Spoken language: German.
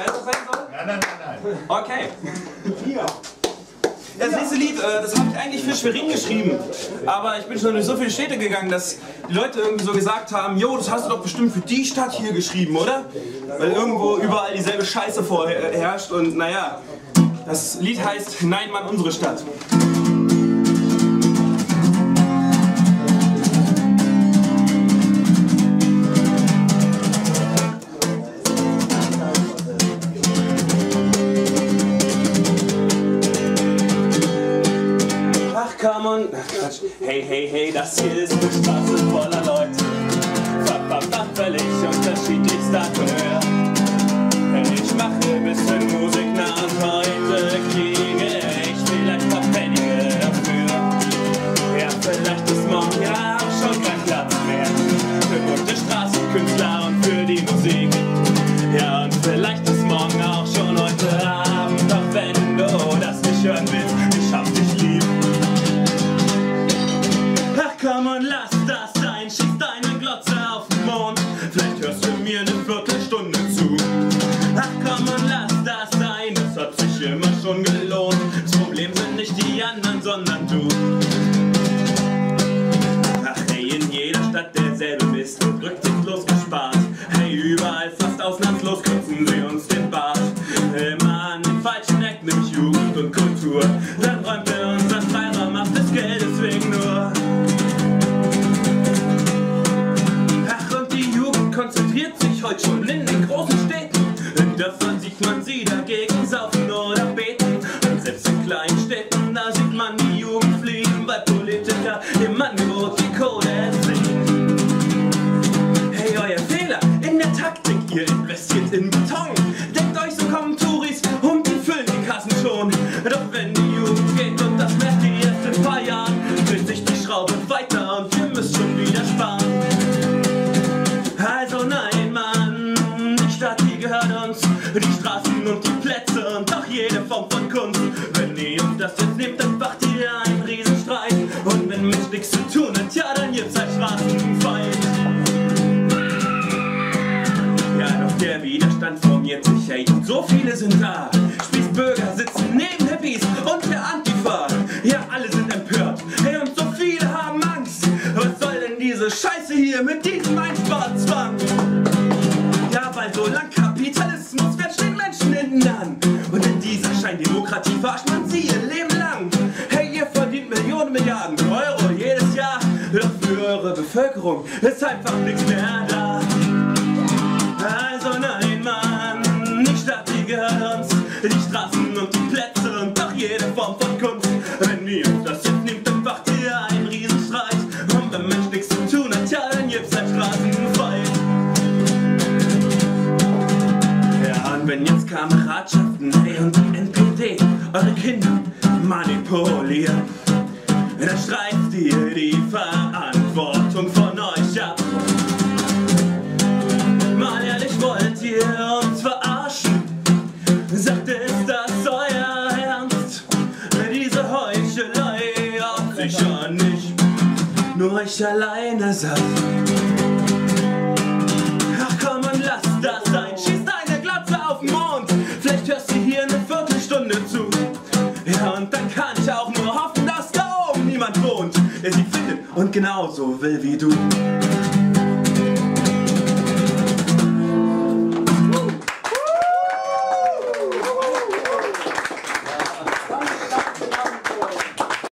ernst das sein soll? Nein. Okay. Das nächste Lied, das habe ich eigentlich für Schwerin geschrieben. Aber ich bin schon durch so viele Städte gegangen, dass die Leute irgendwie so gesagt haben, jo, das hast du doch bestimmt für die Stadt hier geschrieben, oder? Weil irgendwo überall dieselbe Scheiße vorherrscht und naja, das Lied heißt Nein, Mann, unsere Stadt. Come on. Quatsch. Hey, das hier ist eine Straße voller Leute. Völlig unterschiedlichster Couleur. Ich mache ein bisschen Musik nach und heute kriege ich vielleicht paar Pfennige dafür. Ja, vielleicht ist morgen ja auch schon kein Platz mehr für bunte Straßenkünstler und für die Musik. Ja, und vielleicht ist morgen auch schon heute Abend. Doch wenn du das nicht hören willst, ich hab dich lieb. Komm und lass das sein, schieß deine Glotze auf den Mond. Vielleicht hörst du mir eine Viertelstunde zu. Ach komm und lass das sein, das hat sich immer schon gelohnt. Das Problem sind nicht die anderen, sondern du. Ach hey, in jeder Stadt derselbe Mist und rücksichtslos gespart. Hey, überall fast ausnahmslos kürzen sie uns den Bart. Immer an den falschen Ecken, nämlich Jugend und Kultur. Dann räumt er unseren Freiraum ab des Geldes wegen nur. Konzentriert sich heute schon in den großen Städten. In Dörfern sieht man sie dagegen saufen oder beten. Und selbst in kleinen Städten, da sieht man die Jugend fliehen, weil Politiker im Angebot die Kohle entziehen. Hey, euer Fehler in der Taktik, ihr investiert in Beton. Denkt euch, so kommen Touris und die füllen die Kassen schon. Doch wenn die Jugend geht und das merkt ihr erst in ein paar Jahren, dreht sich die Schraube weiter und ihr müsst schon wieder sparen. Also nein, Mann, die Stadt, die gehört uns, die Straßen und die Plätze und auch jede Form von Kunst. Wenn ihr uns das jetzt nehmt, dann macht ihr einen Riesenstreit. Und wenn Mensch nichts zu tun hat, ja, dann gibt's ein Straßenfeind. Ja, doch der Widerstand formiert sich, hey, so viele sind da. Spießbürger sitzen neben Hippies und der Antifa. Ja, alle sind empört, hey, und so viele haben Angst. Was soll denn diese Scheiße hier mit diesem Einsparzwang? Ja, weil solange Kapitalismus wird, stehen Menschen hinten an. Und in dieser Scheindemokratie verarscht man sie ihr Leben lang. Hey, ihr verdient Millionen, Milliarden Euro jedes Jahr. Doch für eure Bevölkerung ist einfach nichts mehr da. Also nein, Mann, die Stadt, die gehört uns, die Straßen und die Plätze und doch jede Form von Kunst. Wenn ihr uns das jetzt nehmt, dann macht ihr einen Riesenstreit. Und wenn Mensch nichts zu tun hat, ja, dann gibt's ein Straßenfeind. Ja, und wenn jetzt Kameradschaften, hey, und die NPD eure Kinder manipulieren, dann streift ihr die Verantwortung von euch ab. Mal ehrlich, wollt ihr uns verarschen? Sagt, ist das euer Ernst? Diese Heuchelei auf sicher nicht nur euch alleine satt. Ach komm und lass das sein, schieß deine Glotze auf den Mond. Vielleicht hörst du hier eine Viertelstunde zu. Ja, und dann kann ich auch nur hoffen, dass da oben niemand wohnt, der sie findet und genauso will wie du.